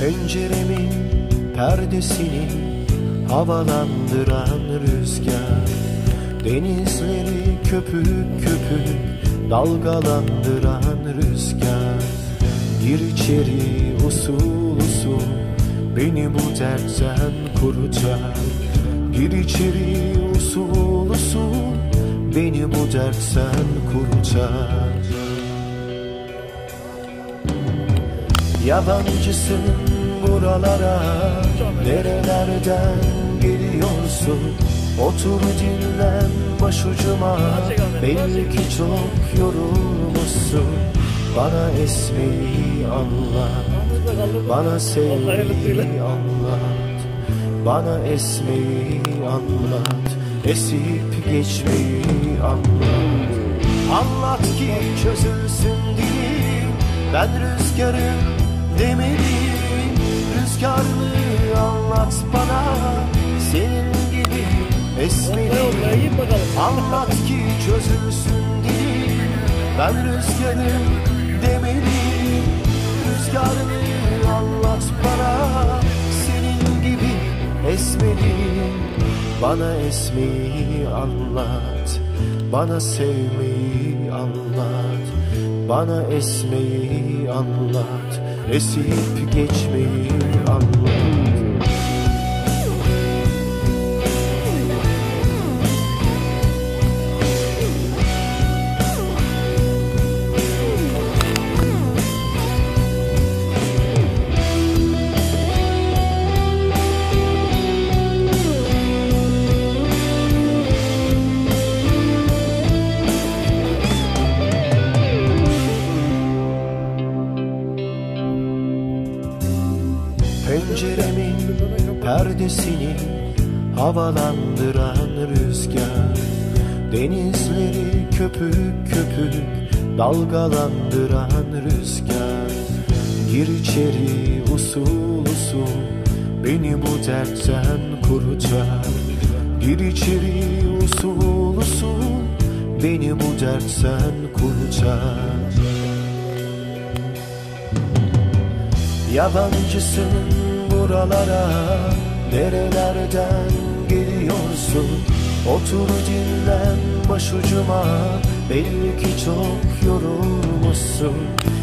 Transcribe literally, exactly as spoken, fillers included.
Penceremin perdesini havalandıran rüzgar, denizleri köpük köpük dalgalandıran rüzgar. Gir içeri usul usul, beni bu dertten kurtar. Gir içeri usul usul, beni bu dertten kurtar. Yabancısın buralara, nerelerden geliyorsun? Otur dinlen başucuma, belki çok yorulmuşsun. Bana esmeyi anlat, bana sevmeyi anlat. Bana esmeyi anlat, esip geçmeyi anlat. Anlat ki çözülsün dilim, ben rüzgarım demeliyim. Rüzgarını anlat bana, senin gibi esmeliyim. Anlat ki çözülsün dilim, ben rüzgarım demeliyim. Rüzgarını anlat bana, senin gibi esmeliyim. Bana esmeyi anlat, bana sevmeyi anlat. Bana esmeyi anlat, esip geçmeyi anlat. Penceremin perdesini havalandıran rüzgar, denizleri köpük köpük dalgalandıran rüzgar. Gir içeri usul usul, beni bu dertten kurtar. Gir içeri usul usul, beni bu dertten kurtar. Yabancısın buralara, nerelerden geliyorsun? Otur dinlen başucuma, belki çok yorulmuşsun.